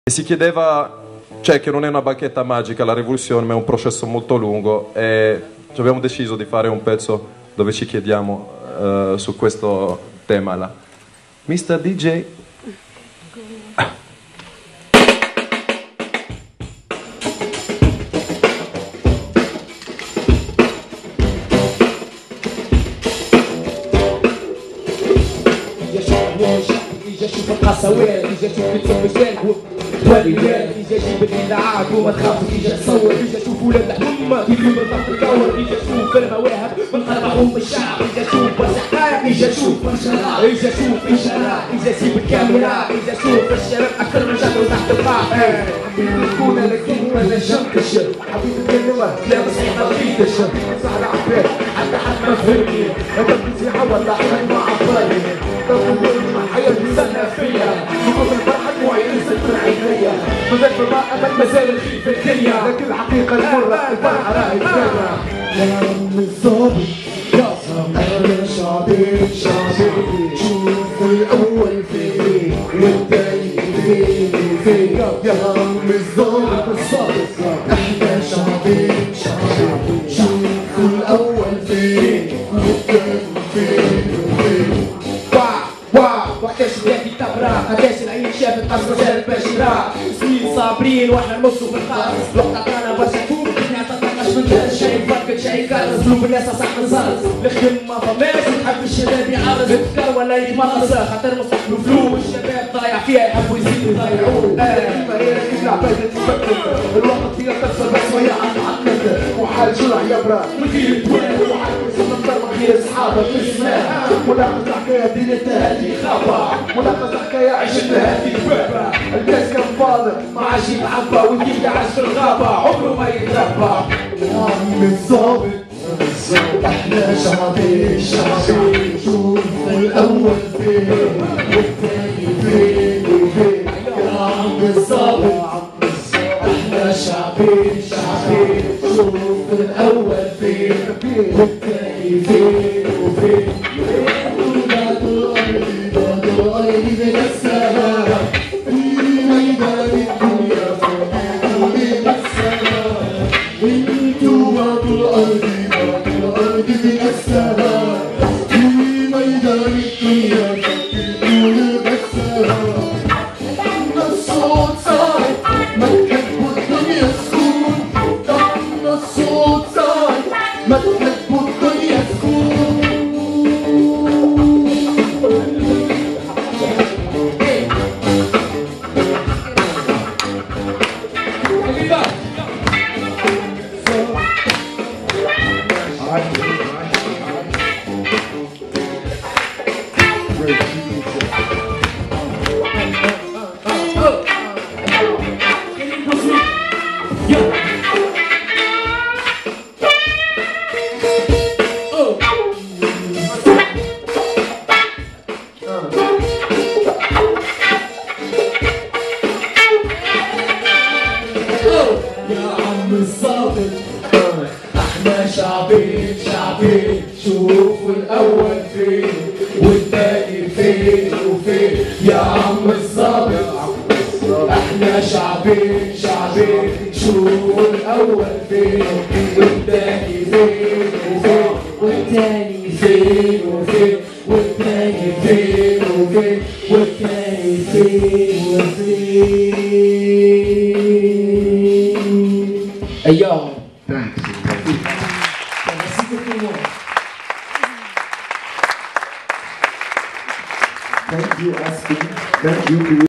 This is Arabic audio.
E si chiedeva, cioè, che non è una bacchetta magica la rivoluzione, ma è un processo molto lungo, e abbiamo deciso di fare un pezzo dove ci chiediamo su questo tema là. Mr. DJ. إجا شوف القساوات، إجا شوف كتب الشارع والريال، إجا جيب الإذاعات وما تخافش، إجا تصور، إجا شوف ولاد الحمى كيف بالضبط تدور، إجا شوف المواهب من قلبهم الشعب، إجا شوف الحكاية، إجا شوف انشراح، إجا شوف انشراح، إجا جيب الكاميرا، إجا شوف الشباب أكثر من شهر تحت القاع. نكون أنا كلمة لا شنكش، حبيت الكلمة لا صحيح ما بغيتش، صح عباد حتى حد ما فهمني، هذا المسيحة ولا حد ما عبرني. حياة تستنى فيا نقول الفرحة دموعي نزلت من عينيا مازال في الرائع مازال الخير في الدنيا لكن الحقيقة المرة الفرحة راهي فيا يا عم الظابط يا أنا شعبي شعبي شوف الأول فيني والثاني فيني يا عم الظابط احنا شعبي شعبي شوف الأول فيني والثاني فيني وقتاش بلادي تبرا قداش العين شافت قصر جالت باش يرا سنين صابرين واحنا نمصوا في الخالص الوقت عطانا برشا فوق الدنيا تطلقش من كل شيء فكت شيء كارث قلوب الناس صح نزرز الخدم ما فماش نحب الشباب يعرض يتفكر ولا يتمرس خاطر مصلحوا فلوس الشباب ضايع فيها يحبوا يزيدوا يضيعوه كيما هي كيف العباد تتفكر الوقت فيها تخسر بس وهي عندك وحال شرع يبرا مدير توالي وحال وسط الضربة غير اصحابك في السماء ملاحظ حكاية دين التهدي خابة ملاحظ حكاية عشتها هذه بابا الكاس كان فاضي ما عادش يتعبى والكيف يعيش في الغابة عمره ما يتربى يا عم الظابط احنا شعبي شعبي شوف الأول فين والثاني فين وفين يا عم الظابط احنا شعبي شعبي شوف الأول فين والثاني فين وفين احنا شعبي شعبي شوف الأول فين والثاني فين وفين يا عم الظابط احنا شعبي شعبي شوف الأول فين والثاني فين وفين والثاني فين وفين والثاني فين وفين والثاني فين وفين أيوه Thank you, Aspen. Thank you.